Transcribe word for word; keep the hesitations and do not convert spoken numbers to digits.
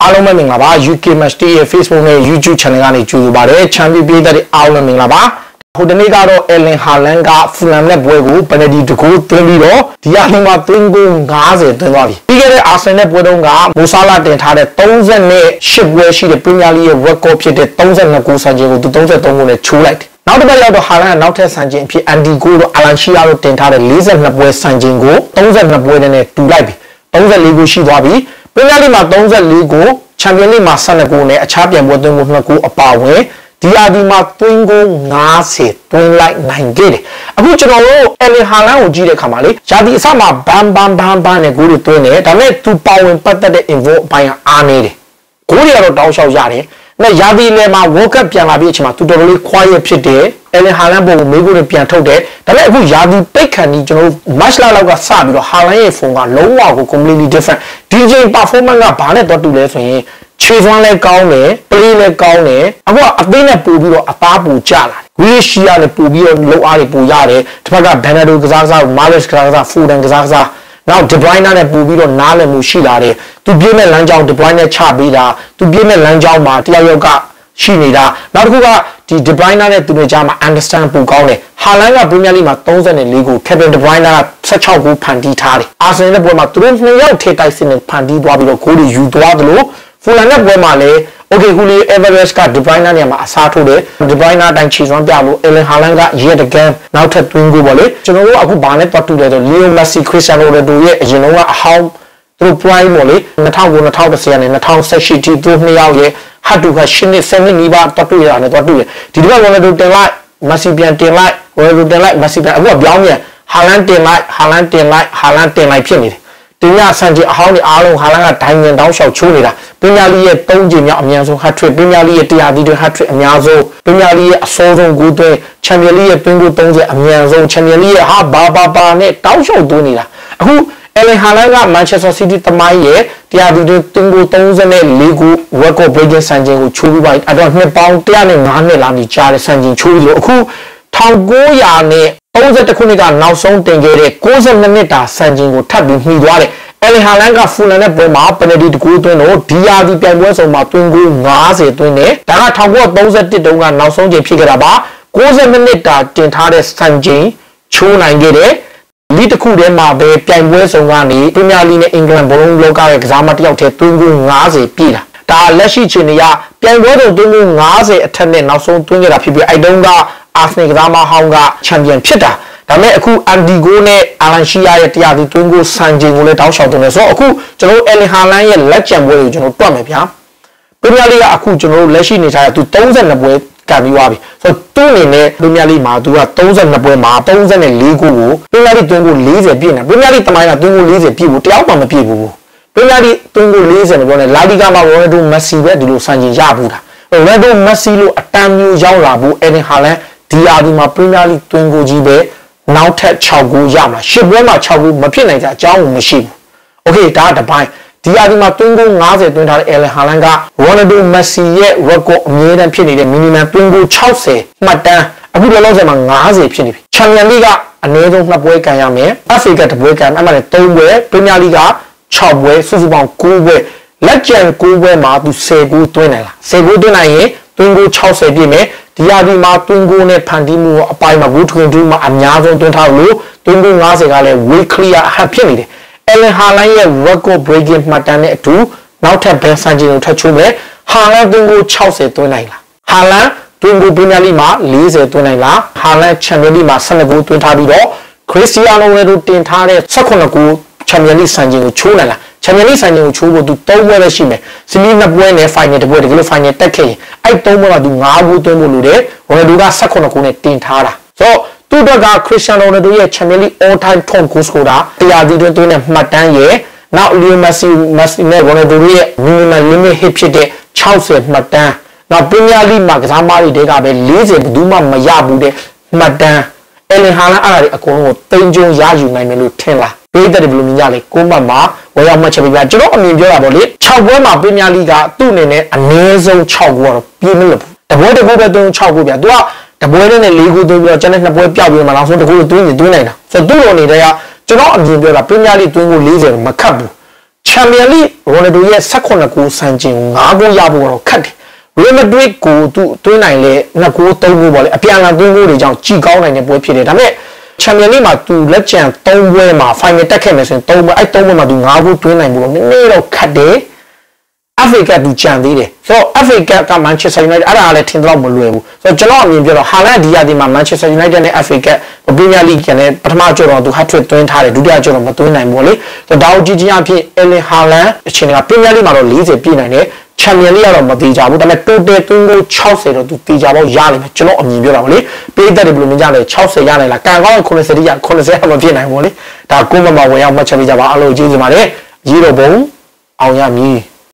အားလုံးပဲမင်္ဂလာပါ U K Match Day ရဲ့ Facebook နဲ့ YouTube Channel ကနေကြိုဆိုပါတယ်ချန်ပီယံပြည်သက်တွေအားလုံးမင်္ဂလာပါဟိုတနေ့ကတော့ Erling Haaland က Fulham နဲ့ပွဲကို penalty တကူသွင်းပြီးတော့ဒီအချိန်မှာသွင်းဂိုးfiftyသွင်းသွားပြီပြီးခဲ့တဲ့ Arsenal နဲ့ပွဲတုန်းက Mo Salah တင်ထားတဲ့thirty-eightပွဲရှိတဲ့ Premier League ရဲ့ record ဖြစ်တဲ့thirty-twoဂိုးစံချိန်ကိုသူthirty-threeဂိုးနဲ့ချိုးလိုက်တယ်နောက်တစ်ပတ်ရောက်တော့ Haaland ကနောက်ထပ်စံချိန်အဖြစ် Andy Cole တို့ Alan Shearer တို့တင်ထားတဲ့forty-twoပွဲစံချိန်ကိုthirty-twoပွဲနဲ့တူလိုက်ပြီthirty-fourဂိုးရှိသွားပြီ Premier League မှာthirty-fourဂိုးChampions League မှာtwelveဂိုးနဲ့အခြားပြိုင်ပွဲသွင်းဂိုးtwoဂိုးအပါအဝင်ဒီအဒီမှာသွင်းဂိုးfiftyသွင်းလိုက်နိုင်ခဲ့တယ်အခုကျွန်တော်တို့ Erling Haaland ကိုကြည့်တဲ့အခါမှာလေယာဒီအစမှာဘန်ဘန်ဘန်ဘန်နဲ့ဂိုးတွေသွင်းတယ်ဒါပေမဲ့သူပါဝင်ပတ်သက်တဲ့ involve အပိုင်းကအားနေတယ်ဂိုးတွေကတော့တောင်းလျှောက်ရတယ်နဲ့ယာဒီလေမှာ World Cup ပြန်လာပြီးအချိန်မှာသူတော်တော်လေး quiet ဖြစ်တယ် Erling Haaland ပုံကိုမေးဖို့ပြန်ထုတ်တယ်ဒါပေမဲ့အခုယာဒီပိတ်ခံပြီးကျွန်တော်တို့ match လောက်ကစပြီးတော့ Haaland ရဲ့ phone ကလုံးဝကို completely different ဒီချိန် performance ကဘာနဲ့တော့တူလဲဆိုရင်ခြေစွမ်းလဲကောင်းတယ် play လဲကောင်းတယ်အခုအသေးနဲ့ပို့ပြီးတော့အသားပူကျလာတယ် Wilshere နဲ့ပို့ပြီးတော့လုံအားတွေပူရတယ်တစ်ဖက်က Bernardo ကစားကစား Mahrez ကစားကစား Foden ကစားကစားနောက် De Bruyne နဲ့ပို့ပြီးတော့နားလည်မှုရှိလာတယ်သူပြည့်မဲ့လမ်းကြောင်း De Bruyne နဲ့ချပေးတာသူပြည့်မဲ့လမ်းကြောင်းမှာတရားရောက်ကရှိနေတာနောက်တစ်ခုကဒီ De Bruyne နဲ့သူတို့ကြားမှာ understand ပိုကောင်းတယ် Haaland က Premier League မှာthirty-fourဂိုး Kevin De Bruyne ကsixteenဂိုးဖန်တီးထားတယ် Arsenal နဲ့ပွဲမှာသူတို့နှစ်ယောက်ထိတိုက်စစ်နဲ့ဖန်တီးသွားပြီးတော့ဂိုးတွေယူသွားတယ်လို့Fulham နဲ့ပွဲမှာလည်း okay ခုလေး Everest က De Bruyne နဲ့မှာအစားထိုးတယ် De Bruyne အတိုင်းခြေစွမ်းပြလို့ Erling Haaland က yet again နောက်ထပ်သွင်းဂိုးပေါ့လေကျွန်တော်တို့အခုဘာနဲ့ပတ်တူလဲဆို Leo Messi Cristiano Ronaldo ရဲ့အရင်တော့အဟောင်းသူတို့ prime ပေါ့လေtwo thousand nine two thousand tenနဲ့two thousand eighteenထိသူနှစ်ယောက်ရဲ့ hat to hat ရှင်းနေsevenနီးပါးပတ်တူရတယ်ပတ်တူတယ်ဒီတစ်ခါ Ronaldo တင်လိုက် Messi ပြန်တင်လိုက် Ronaldo တင်လိုက် Messi ပြန်အခုကပြောင်းပြန် Haaland တင်လိုက် Haaland တင်လိုက် Haaland တင်လိုက်ဖြစ်နေတယ်တင်ရဆန်ကြီးအဟောင်းတွေအားလုံး Haaland ကဒိုင်းငင်တောင်းလျှောက်ချိုးနေတာ Premier League ရဲ့threeကြိမ်မြောက်အများဆုံး hat trick Premier League ရဲ့one hundred thirty hat trick အများဆုံး Premier League ရဲ့အစောဆုံးဂိုးသွင်း Champions League ရဲ့သွင်းဂိုးthirtyအများဆုံး Champions League ရဲ့ဟာဘာဘာဘာနဲ့တောင်းလျှောက်သွင်းနေတာအခု Erling Haaland က Manchester City သမိုင်းရဲ့one hundred thirtyသွင်းဂိုးthirty-fourဂိုး record breaking စံချိန်ကိုချိုးပြီးပါအဲ့တော့နှစ်ပေါင်းone oh fiveနှစ်လာနေကြာတဲ့စံချိန်ချိုးပြီးလို့အခုnineteen thirtyခုနှစ်ကနောက်ဆုံးတင်ခဲ့တဲ့ninetyနှစ်တာစံချိန်ကိုထပ်ပြီးမှီသွားတယ် Erling Haaland က Fulham နဲ့ပွဲမှာ penalty တကူသွင်းတော့ဒီယာဒီပြိုင်ပွဲဆုံးမှာသွင်းဂိုးfiftyသွင်းတယ်ဒါကnineteen thirty-oneတုန်းကနောက်ဆုံးချိန်ဖြစ်ခဲ့တာပါninetyနှစ်တာတင်ထားတဲ့စံချိန်ချိုးနိုင်ခဲ့တယ်ဒီတစ်ခုတည်းမှာပဲပြိုင်ပွဲဆုံးကနေ Premier League နဲ့ England ဘောလုံးလောကရဲ့ကစားမတစ်ယောက်တည်းသွင်းဂိုးfiftyပြည့်လာဒါလက်ရှိချိန်တွေကပြိုင်ပွဲတော့သွင်းဂိုးfiftyအထက်နဲ့နောက်ဆုံးသွင်းခဲ့တာဖြစ်ပြီးအဲ့တုန်းက Arsenal ကစားမဟောင်းက champion ဖြစ်တာဒါပေမဲ့အခု Andy Cole နဲ့ Alan Shearer ရဲ့one hundredသွင်းဂိုးစံချိန်ကိုလည်းတောင်းလျှောက်တယ်ဆိုတော့အခုကျွန်တော်တို့ Erling Haaland ရဲ့လက်ကျန်ပွဲကိုကျွန်တော်တွက်မယ်ဗျာ Premier League ကအခုကျွန်တော်တို့လက်ရှိနေထားတဲ့သူthirty-twoပွဲကန်ပြီးသွားပြီဆိုတော့သူ့အနေနဲ့ Premier League မှာသူကthirty-twoပွဲမှာthirty-fourဂိုးကို Premier League သွင်းဂိုးfortyပြည့်နေ Premier League တမိုင်းကသွင်းဂိုးfortyပြည့်ဖို့တယောက်မှမပြည့်ဘူး Premier League သွင်းဂိုးfortyနဲ့ပြောနေ La Liga မှာ Ronaldo Messi ပဲဒီလိုစံချိန်ရဘူးတာ Ronaldo Messi လို့အတန်းမျိုးရောက်လာဘူး Erling Haaland ဒီအဒီမှာ Premier League သွင်းဂိုးကြီးပဲနောက်ထပ်sixဂိုးရမှာeightပွဲမှာsixဂိုးမဖြစ်နိုင်ကြအကြောင်းမရှိဘူး Okay ဒါကတပိုင်းဒီအဒီမှာသွင်းဂိုးfiftyသွင်းထားတဲ့ Erling Haaland က Ronaldo Messi ရဲ့ record အမြဲတမ်းဖြစ်နေတဲ့ minimum သွင်းဂိုးsixtyမှတ်တမ်းအခုလောလောဆယ်မှာfiftyဖြစ်နေပြီ Champions League ကအနည်းဆုံးtwoပွဲကန်ရမယ် F A ကtwoပွဲကန်အဲ့မှာလည်းthreeပွဲ Premier League ကsixပွဲစုစုပေါင်းnineပွဲလက်ကျန်nineပွဲမှာသူtenဂိုးသွင်းနိုင်လားtenဂိုးသွင်းနိုင်ရင်သွင်းဂိုးsixtyပြည့်မယ်ဒီအဒီမှာသွင်းဂိုးနဲ့ဖန်တီးမှုအပိုင်းမှာဂိုးထွင်တူးမှာအများဆုံးသွင်းထားလို့သွင်းဂိုးfiftyကလည်း way clear အဟဖြစ်နေတယ် Erling Haaland ရဲ့ record breaking မှတ်တမ်းနဲ့အတူနောက်ထပ်ဘယ်စံချိန်ကိုထပ်ချိုးမယ် Haaland သွင်းဂိုးsixtyသွင်းနိုင်လား Haaland သွင်းဂိုး Premier League မှာfortyသွင်းနိုင်လား Haaland Champions League မှာtwelveဂိုးသွင်းထားပြီးတော့ Cristiano Ronaldo တင်ထားတဲ့eighteenဂိုး Champions League စံချိန်ကိုချိုးနိုင်လား Champions League စံချိန်ကိုချိုးဖို့သူthreeပွဲပဲရှိမယ် Semi twoပွဲနဲ့ final တစ်ပွဲတကယ်လို့ final တက်ခဲ့ရင်အဲ့threeပွဲမှာသူfiveဂိုးသွင်းဖို့လိုတယ် Ronaldo ကeighteenဂိုးနဲ့တင်ထားတာဆိုတော့သူ့အတွက်က Cristiano Ronaldo ရဲ့ Champions League all time top goal scorer one hundredသွင်းသွင်းနဲ့မှတ်တမ်းရဲ့နောက် Leo Messi Messi နဲ့ Ronaldo ရဲ့ minimum limit hit ဖြစ်တဲ့sixtyမှတ်တမ်းနောက် Premier League မှာကစားမတွေတဲကပဲfortyဘယ်သူမှမရဘူးတဲ့မှတ်တမ်း Erling Haaland အဲ့ဒါတွေအကုန်လုံးကိုတိမ်ကျုံရယူနိုင်မယ်လို့ထင်လားပေးတဲ့ဘယ်လိုမြင်ကြလဲကိုမတ်မှာဝယ်ရောက်မှတ်ချက်ပြပြကျွန်တော်အမြင်ပြောတာပေါ့လေsixပွဲမှာ Premier League ကသူ့အနေနဲ့အနည်းဆုံးsixဂိုးကတော့ပြည့်မလို့တပွဲတစ်ပွဲပဲသွင်းsixဂိုးပြသူကတပွဲနဲ့fourဂိုးသွင်းပြီးတော့ကျန်တဲ့twoပွဲပျောက်ပြီးမှနောက်ဆုံးတစ်ဂိုးသွင်းရင်သွင်းနိုင်တာဆိုတော့သူ့လိုအနေနဲ့ကကျွန်တော်အမြင်ပြောတာ Premier League သွင်းဂိုးfortyမခတ်ဘူးချန်ပီယံလိရိုနယ်ဒိုရဲ့၁၈ဂိုးစံချိန်ကို၅ဂိုးရဖို့တော့ခက်တယ်ရီမက်ဒရစ်ကိုသူသွင်းနိုင်လေနှစ်ဂိုးသုံးဂိုးပေါ့လေအပြန်အလှန်သွင်းဂိုးတွေကြောင့်ကြည်ကောင်းနိုင်တဲ့ပွဲဖြစ်တယ်ဒါပေမဲ့ချန်ပီယံလိမှာသူလက်ကျန်၃ပွဲမှာဖိုင်နယ်တက်ခဲ့မယ်ဆိုရင်၃ပွဲအဲ့၃ပွဲမှာသူ၅ဂိုးသွင်းနိုင်ဖို့တော့နည်းနည်းတော့ခက်တယ်အဖရိကသူကြံသေးတယ်ဆိုတော့အဖရိကကမန်ချက်စတာယူနိုက်တက်အဲ့ဒါလည်းထင်တော့မလွယ်ဘူးဆိုတော့ကျွန်တော်အမြင်ပြောတော့ဟာလန်ဒီယာဒီမှာမန်ချက်စတာယူနိုက်တက်နဲ့အဖရိကပရီးမီးယားလိဂ်နဲ့ပထမကြော်တော့သူဟတ်ထရစ်သွင်းထားတယ်ဒုတိယကြော်တော့မသွင်းနိုင်ဘူးလေဆိုတော့ဒါအကြီးကြီးအဖြစ်အယ်လင်ဟာလန်အချိန်ကပရီးမီးယားလိဂ်မှာတော့၄၀ပြည့်နိုင်တယ်ချန်ပီယံလိကတော့မသေးကြဘူးဒါပေမဲ့ total သွင်းဂိုး၆၀တော့သူတေချာပေါက်ရလိမ့်မယ်ကျွန်တော်အမြင်ပြောတာပေါ့လေပေးသက်တယ်ဘယ်လိုမြင်ကြလဲ၆၀ရနိုင်လားကံကောင်းရင်၉၀ရ၉၀မဖြစ်နိုင်ဘူးလေဒါကိုမမဝင်အောင်မှတ်ချက်ပေးကြပါအားလုံးကျေးဇူးပါတယ်ရေတော့ဘုံအောင်ရမည်